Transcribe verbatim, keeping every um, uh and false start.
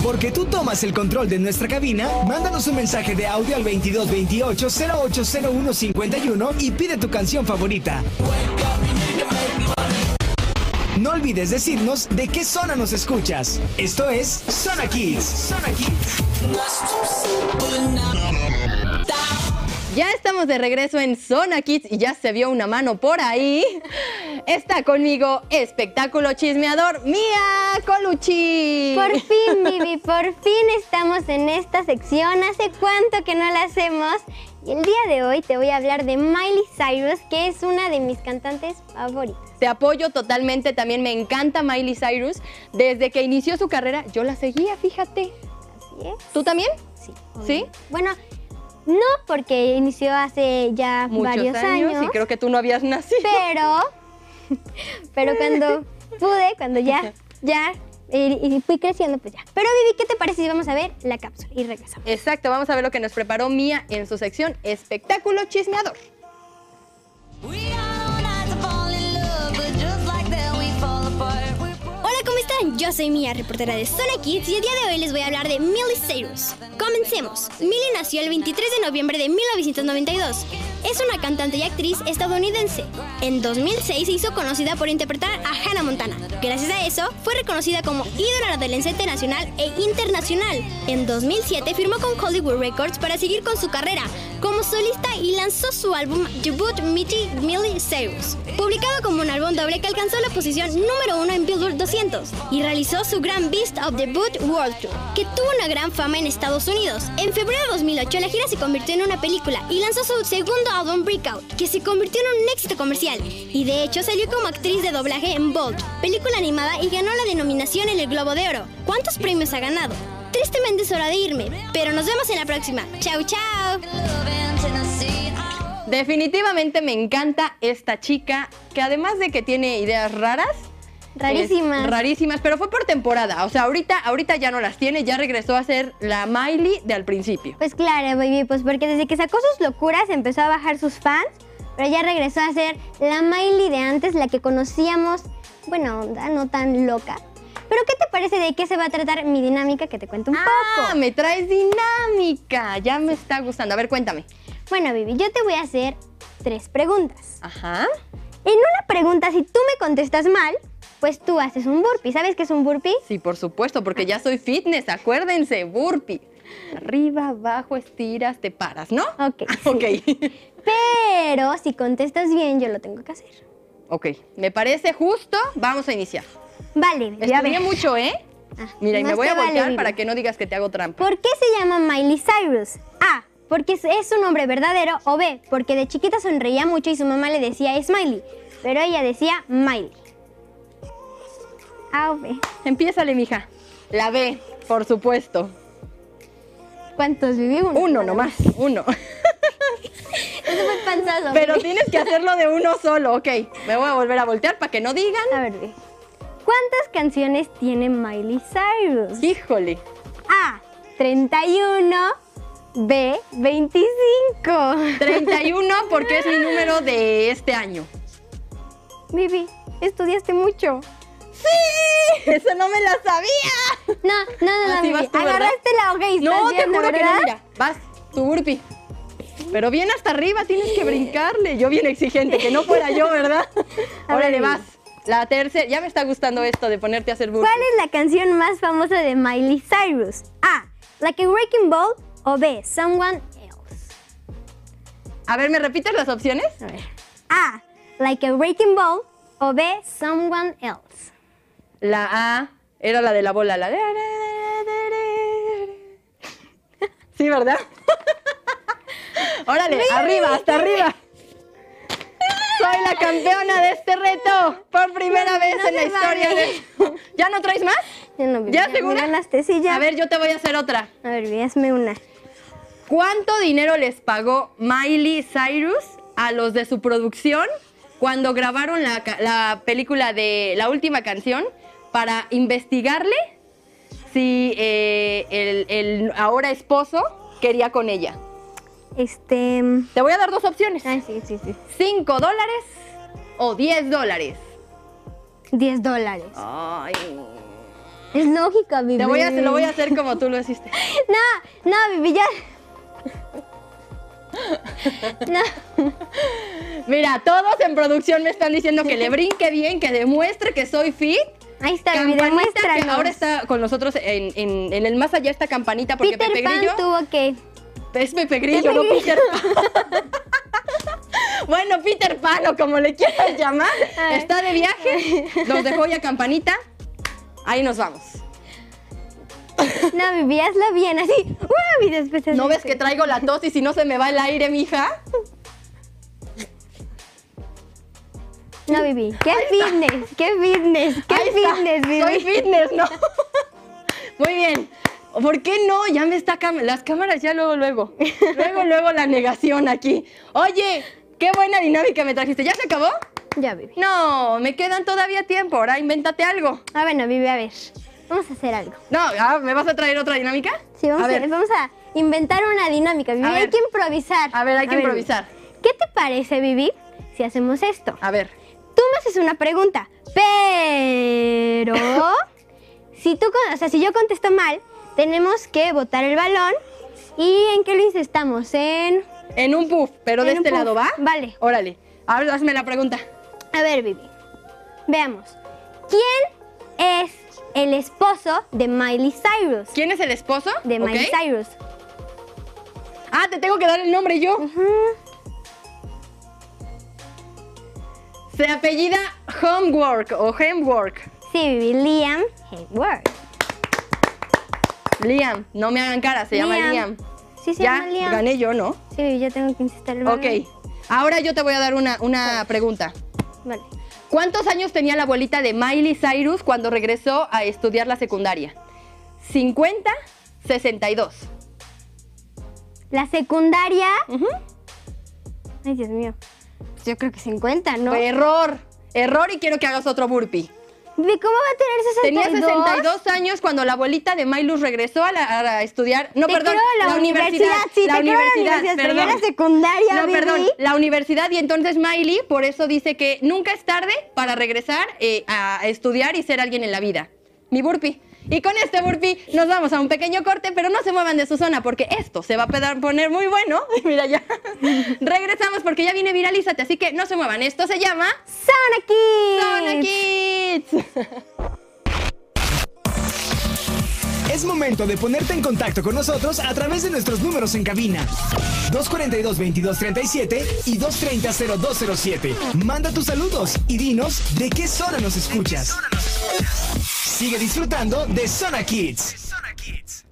Porque tú tomas el control de nuestra cabina, mándanos un mensaje de audio al veintidós veintiocho cero ocho cero uno cincuenta y uno y pide tu canción favorita. No olvides decirnos de qué zona nos escuchas. Esto es Zona Kids. Zona Kids. Ya estamos de regreso en Zona Kids y ya se vio una mano por ahí. Está conmigo Espectáculo Chismeador, Mía Colucci. Por fin, Vivi, por fin estamos en esta sección. ¿Hace cuánto que no la hacemos? Y el día de hoy te voy a hablar de Miley Cyrus, que es una de mis cantantes favoritas. Te apoyo totalmente, también me encanta Miley Cyrus. Desde que inició su carrera, yo la seguía, fíjate. Así es. ¿Tú también? Sí. ¿Sí? Bueno, no, porque inició hace ya Muchos varios años, años. y creo que tú no habías nacido. Pero, pero cuando pude, cuando ya, ya, y, y fui creciendo, pues ya. Pero Vivi, ¿qué te parece si vamos a ver la cápsula y regresamos? Exacto, vamos a ver lo que nos preparó Mía en su sección Espectáculo Chismeador. Hola, ¿cómo están? Yo soy Mía, reportera de Zona Kids, y el día de hoy les voy a hablar de Miley Cyrus. Comencemos. Miley nació el veintitrés de noviembre de mil novecientos noventa y dos. Es una cantante y actriz estadounidense. En dos mil seis se hizo conocida por interpretar a Hannah Montana. Gracias a eso, fue reconocida como ídola adolescente nacional e internacional. En dos mil siete firmó con Hollywood Records para seguir con su carrera como solista y lanzó su álbum debut Mighty Miley Cyrus, publicado como un álbum doble que alcanzó la posición número uno en Billboard doscientos, y realizó su gran Beast of the Boot World Tour, que tuvo una gran fama en Estados Unidos. En febrero de dos mil ocho la gira se convirtió en una película y lanzó su segundo álbum Breakout, que se convirtió en un éxito comercial, y de hecho salió como actriz de doblaje en Bolt, película animada, y ganó la denominación en el Globo de Oro. ¿Cuántos premios ha ganado? Tristemente es hora de irme, pero nos vemos en la próxima. ¡Chao, chao! Definitivamente me encanta esta chica, que además de que tiene ideas raras, Rarísimas. es rarísimas, pero fue por temporada. O sea, ahorita, ahorita ya no las tiene, ya regresó a ser la Miley de al principio. Pues claro, baby, pues porque desde que sacó sus locuras empezó a bajar sus fans, pero ya regresó a ser la Miley de antes, la que conocíamos, bueno, onda, no tan loca. Pero ¿qué te parece de qué se va a tratar mi dinámica? Que te cuento un ah, poco. Ah, me traes dinámica, ya me está gustando. A ver, cuéntame. Bueno, Vivi, yo te voy a hacer tres preguntas. Ajá. En una pregunta, si tú me contestas mal, pues tú haces un burpee. ¿Sabes qué es un burpee? Sí, por supuesto, porque ya soy fitness, acuérdense, burpee. Arriba, abajo, estiras, te paras, ¿no? Ok. Sí. Ok. Pero si contestas bien, yo lo tengo que hacer. Ok, me parece justo, vamos a iniciar. Vale, Vivi, a ver. Estudié mucho, ¿eh? Ah, Mira, y más me voy te a vale, voltear Vivi. para que no digas que te hago trampa. ¿Por qué se llama Miley Cyrus? A, porque es- es su nombre verdadero, o B, porque de chiquita sonreía mucho y su mamá le decía Smiley, pero ella decía Miley. A o B. Empiézale, mija. La B, por supuesto. ¿Cuántos viví? Uno, Uno nomás, uno. Eso fue panzazo. Pero Vivi. tienes que hacerlo de uno solo, ok. Me voy a volver a voltear para que no digan. A ver, Vivi. ¿Cuántas canciones tiene Miley Cyrus? Híjole. A, treinta y uno, B, veinticinco. treinta y uno porque es mi número de este año. Vivi, estudiaste mucho. ¡Sí! ¡Eso no me la sabía! No, no, no, no, Así Vivi. vas tú, ¿verdad? Agarraste la hoja y estás No, te viendo, juro que ¿verdad? no, mira. Vas, tu burpee. Pero bien hasta arriba, tienes que brincarle. Yo bien exigente, que no fuera yo, ¿verdad? A Órale, ver, vas. La tercera, ya me está gustando esto de ponerte a hacer burpee. ¿Cuál es la canción más famosa de Miley Cyrus? A, Like a Wrecking Ball, o B, Someone Else. A ver, ¿me repites las opciones? A ver. A, Like a Wrecking Ball, o B, Someone Else. La A era la de la bola, la de... Sí, ¿verdad? Órale, arriba, hasta arriba. Soy la campeona de este reto por primera No, vez no en la se historia vale. de... ¿Ya no traes más? Ya, no, Vivi, ¿Ya me segura? ganaste, sí, ya. A ver, yo te voy a hacer otra. A ver, Vivi, hazme una. ¿Cuánto dinero les pagó Miley Cyrus a los de su producción cuando grabaron la, ca- la película de la última canción para investigarle si eh, el, el ahora esposo quería con ella? Este... Te voy a dar dos opciones. Ay, sí, sí, sí. ¿Cinco dólares o diez dólares? diez dólares. Ay. Es lógica, Vivi. Te voy a, lo voy a hacer como tú lo hiciste. No, no, Vivi, ya. No. Mira, todos en producción me están diciendo que le brinque bien, que demuestre que soy fit. Ahí está, Vivi, Campanita, que demuéstranos. ahora está con nosotros en, en, en el más allá esta campanita porque Peter Pepe Pan Grillo tuvo que... es Pepe Grillo, Pepe no Grillo. Peter Pan. Bueno, Peter Pan o como le quieras llamar, Ay. está de viaje, nos dejó ya campanita, ahí nos vamos. No, Vivi, hazlo bien, así. ¡Uh! Y después ¿No así. ves que traigo la tos y si no se me va el aire, mija? No, Vivi. ¡Qué fitness! ¡Qué fitness! ¡Qué Ahí está. fitness, Vivi! Soy fitness, ¿no? Muy bien. ¿Por qué no? Ya me está cam las cámaras ya luego, luego. Luego, luego la negación aquí. Oye, qué buena dinámica me trajiste. ¿Ya se acabó? Ya, Vivi. No, me quedan todavía tiempo. Ahora invéntate algo. Ah, bueno, Vivi, a ver. Vamos a hacer algo. No, ah, ¿me vas a traer otra dinámica? Sí, vamos a a, ver. vamos a inventar una dinámica, Vivi. A Hay ver. que improvisar. A ver, hay que Vivi, improvisar. ¿Qué te parece, Vivi, si hacemos esto? A ver. Tú me haces una pregunta, pero si tú, con- o sea, si yo contesto mal, tenemos que botar el balón. ¿Y en qué lo estamos? En... En un puff, pero de En un este puff. lado, ¿va? Vale. Órale. A ver, hazme la pregunta. A ver, Vivi. Veamos. ¿Quién es el esposo de Miley Cyrus? ¿Quién es el esposo? De Ok. Miley Cyrus. Ah, te tengo que dar el nombre yo. Ujú. Se apellida Homework o Hemwork. Sí, Vivi. Liam Hemsworth. Liam, no me hagan cara, se llama Liam. Sí, se Ya, llama Liam. gané yo, ¿no? Sí, Vivi, ya tengo que insistir el balón. Ok. Ahora yo te voy a dar una, una pregunta. Vale. ¿Cuántos años tenía la abuelita de Miley Cyrus cuando regresó a estudiar la secundaria? ¿cincuenta? ¿sesenta y dos? La secundaria... Ujú. Ay, Dios mío. Pues yo creo que cincuenta, ¿no? Error. Error y quiero que hagas otro burpee. Vivi, ¿cómo va a tener sesenta y dos? Tenía sesenta y dos años cuando la abuelita de Miley regresó a, la- a estudiar. No, Te perdón. creo la universidad, sí, te creo la universidad, pero yo la secundaria, No, Vivi. perdón. La universidad y entonces Miley por eso dice que nunca es tarde para regresar eh, a estudiar y ser alguien en la vida. Mi burpee. Y con este burpee nos vamos a un pequeño corte, pero no se muevan de su zona porque esto se va a pedar- poner muy bueno. Mira ya. Regresamos porque ya viene Viralízate, así que no se muevan. Esto se llama Zona Kids. Zona Kids. Es momento de ponerte en contacto con nosotros a través de nuestros números en cabina. dos cuarenta y dos, veintidós treinta y siete y dos treinta, cero dos cero siete. Manda tus saludos y dinos de qué zona nos escuchas. Sigue disfrutando de Zona Kids.